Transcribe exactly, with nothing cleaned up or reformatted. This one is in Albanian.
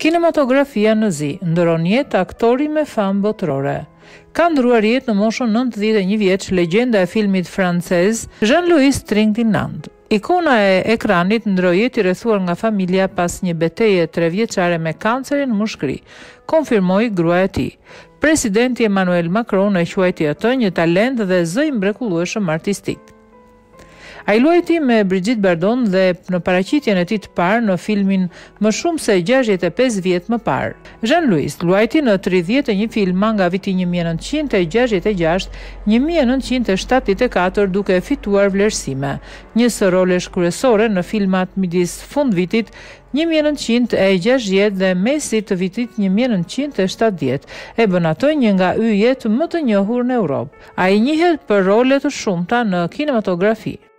Kinematografia në zi, ndëron jetë aktori me famë botërore. Ka ndruar jetë në moshën nëntëdhjetë e një vjeç legjenda e filmit francez Jean-Louis Trintignant. Ikona e ekranit ndroi jetë i rrethuar nga familja pas një betejë trevjeçare me kancerin mushkëri, konfirmoi gruaja e tij. Presidenti Emmanuel Macron e quajti atë një talent dhe zë i mrekullueshëm artistik. Ai luajti me Brigitte Bardot dhe në paraqitjen e tij të parë në filmin më shumë se gjashtëdhjetë e pesë vjet më parë. Jean-Louis luajti në tridhjetë e një filma nga viti një mijë e nëntëqind e gjashtëdhjetë e gjashtë - një mijë e nëntëqind e shtatëdhjetë e katër duke fituar vlerësime. Njësë rolesh kryesore në filmat midis fundvitit një mijë e nëntëqind e gjashtëdhjetë dhe mesit të vitit një mijë e nëntëqind e shtatëdhjetë e bën atë një nga yjet më të njohur në Europë. Ai njihet për role të shumta në kinematografi.